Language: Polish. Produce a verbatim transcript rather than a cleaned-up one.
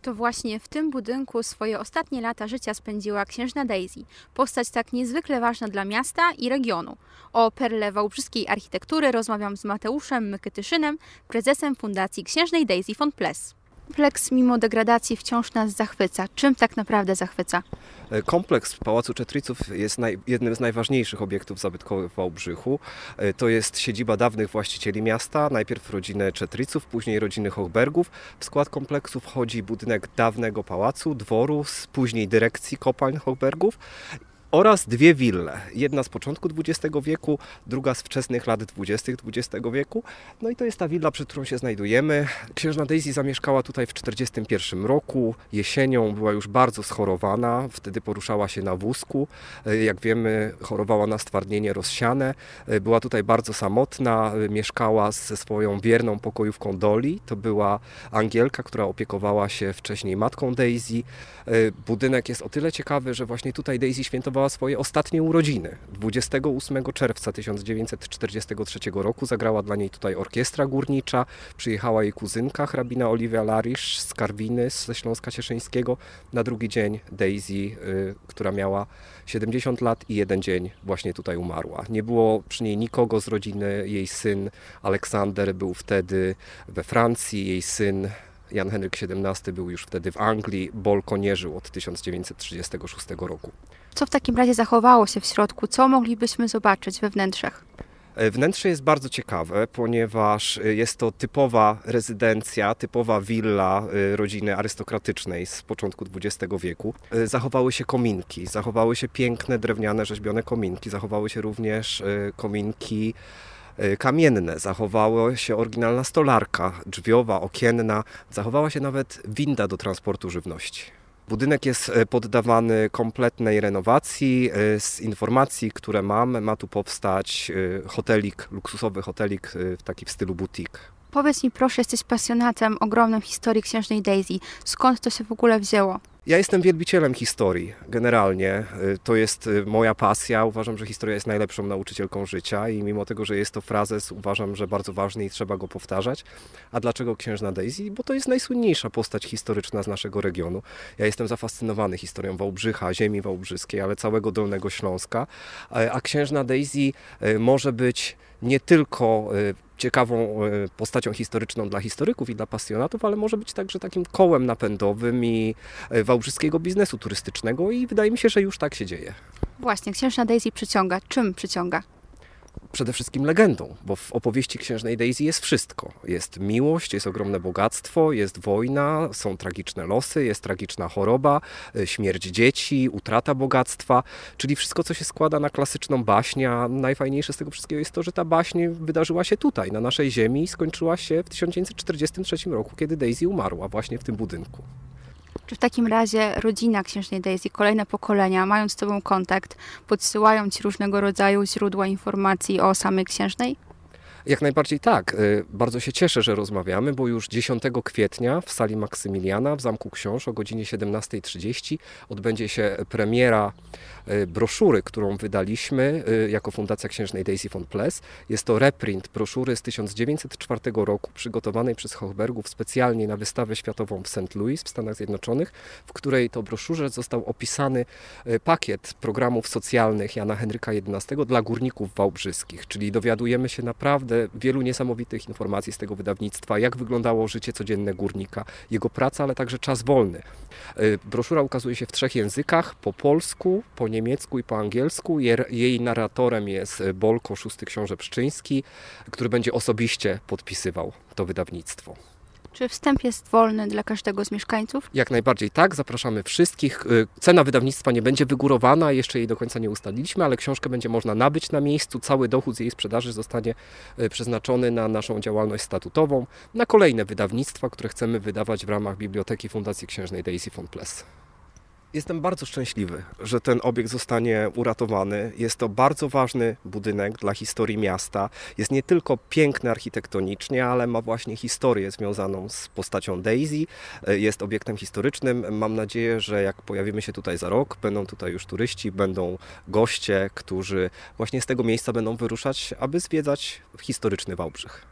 To właśnie w tym budynku swoje ostatnie lata życia spędziła księżna Daisy, postać tak niezwykle ważna dla miasta i regionu. O perle wałbrzyskiej architektury rozmawiam z Mateuszem Mykityszynem, prezesem Fundacji Księżnej Daisy von Ples. Kompleks mimo degradacji wciąż nas zachwyca. Czym tak naprawdę zachwyca? Kompleks Pałacu Czetryców jest naj, jednym z najważniejszych obiektów zabytkowych w Wałbrzychu. To jest siedziba dawnych właścicieli miasta, najpierw rodziny Czetryców, później rodziny Hochbergów. W skład kompleksu wchodzi budynek dawnego pałacu, dworu, później dyrekcji kopalń Hochbergów oraz dwie wille. Jedna z początku dwudziestego wieku, druga z wczesnych lat dwudziestych dwudziestego wieku. No i to jest ta willa, przed którą się znajdujemy. Księżna Daisy zamieszkała tutaj w czterdziestym pierwszym roku. Jesienią była już bardzo schorowana, wtedy poruszała się na wózku. Jak wiemy, chorowała na stwardnienie rozsiane. Była tutaj bardzo samotna, mieszkała ze swoją wierną pokojówką Dolly. To była Angielka, która opiekowała się wcześniej matką Daisy. Budynek jest o tyle ciekawy, że właśnie tutaj Daisy świętowała swoje ostatnie urodziny. dwudziestego ósmego czerwca tysiąc dziewięćset czterdziestego trzeciego roku zagrała dla niej tutaj orkiestra górnicza, przyjechała jej kuzynka, hrabina Oliwia Larisz z Karwiny, ze Śląska Cieszyńskiego. Na drugi dzień Daisy, y, która miała siedemdziesiąt lat i jeden dzień właśnie tutaj umarła. Nie było przy niej nikogo z rodziny, jej syn Aleksander był wtedy we Francji, jej syn Jan Henryk siedemnasty był już wtedy w Anglii, Bolko nie żył od tysiąc dziewięćset trzydziestego szóstego roku. Co w takim razie zachowało się w środku? Co moglibyśmy zobaczyć we wnętrzach? Wnętrze jest bardzo ciekawe, ponieważ jest to typowa rezydencja, typowa willa rodziny arystokratycznej z początku dwudziestego wieku. Zachowały się kominki, zachowały się piękne drewniane rzeźbione kominki, zachowały się również kominki kamienne, zachowała się oryginalna stolarka, drzwiowa, okienna, zachowała się nawet winda do transportu żywności. Budynek jest poddawany kompletnej renowacji. Z informacji, które mam, ma tu powstać hotelik, luksusowy hotelik taki w stylu boutique. Powiedz mi proszę, jesteś pasjonatem ogromnej historii księżnej Daisy. Skąd to się w ogóle wzięło? Ja jestem wielbicielem historii, generalnie. To jest moja pasja. Uważam, że historia jest najlepszą nauczycielką życia i mimo tego, że jest to frazes, uważam, że bardzo ważny i trzeba go powtarzać. A dlaczego księżna Daisy? Bo to jest najsłynniejsza postać historyczna z naszego regionu. Ja jestem zafascynowany historią Wałbrzycha, ziemi wałbrzyskiej, ale całego Dolnego Śląska. A księżna Daisy może być nie tylko ciekawą postacią historyczną dla historyków i dla pasjonatów, ale może być także takim kołem napędowym i wałbrzyskiego biznesu turystycznego i wydaje mi się, że już tak się dzieje. Właśnie, księżna Daisy przyciąga. Czym przyciąga? Przede wszystkim legendą, bo w opowieści księżnej Daisy jest wszystko. Jest miłość, jest ogromne bogactwo, jest wojna, są tragiczne losy, jest tragiczna choroba, śmierć dzieci, utrata bogactwa, czyli wszystko, co się składa na klasyczną baśń, a najfajniejsze z tego wszystkiego jest to, że ta baśń wydarzyła się tutaj, na naszej ziemi i skończyła się w tysiąc dziewięćset czterdziestym trzecim roku, kiedy Daisy umarła właśnie w tym budynku. Czy w takim razie rodzina księżnej Daisy, kolejne pokolenia, mając z Tobą kontakt, podsyłają Ci różnego rodzaju źródła informacji o samej księżnej? Jak najbardziej tak. Bardzo się cieszę, że rozmawiamy, bo już dziesiątego kwietnia w sali Maksymiliana w Zamku Książ o godzinie siedemnastej trzydzieści odbędzie się premiera broszury, którą wydaliśmy jako Fundacja Księżnej Daisy von Ples. Jest to reprint broszury z tysiąc dziewięćset czwartego roku, przygotowanej przez Hochbergów specjalnie na wystawę światową w Saint Louis w Stanach Zjednoczonych, w której to broszurze został opisany pakiet programów socjalnych Jana Henryka jedenastego dla górników wałbrzyskich, czyli dowiadujemy się naprawdę wielu niesamowitych informacji z tego wydawnictwa, jak wyglądało życie codzienne górnika, jego praca, ale także czas wolny. Broszura ukazuje się w trzech językach, po polsku, po niemiecku i po angielsku. Jej narratorem jest Bolko, szósty książę Pszczyński, który będzie osobiście podpisywał to wydawnictwo. Czy wstęp jest wolny dla każdego z mieszkańców? Jak najbardziej tak, zapraszamy wszystkich. Cena wydawnictwa nie będzie wygórowana, jeszcze jej do końca nie ustaliliśmy, ale książkę będzie można nabyć na miejscu. Cały dochód z jej sprzedaży zostanie przeznaczony na naszą działalność statutową, na kolejne wydawnictwa, które chcemy wydawać w ramach Biblioteki Fundacji Księżnej Daisy von Ples. Jestem bardzo szczęśliwy, że ten obiekt zostanie uratowany. Jest to bardzo ważny budynek dla historii miasta. Jest nie tylko piękny architektonicznie, ale ma właśnie historię związaną z postacią Daisy. Jest obiektem historycznym. Mam nadzieję, że jak pojawimy się tutaj za rok, będą tutaj już turyści, będą goście, którzy właśnie z tego miejsca będą wyruszać, aby zwiedzać historyczny Wałbrzych.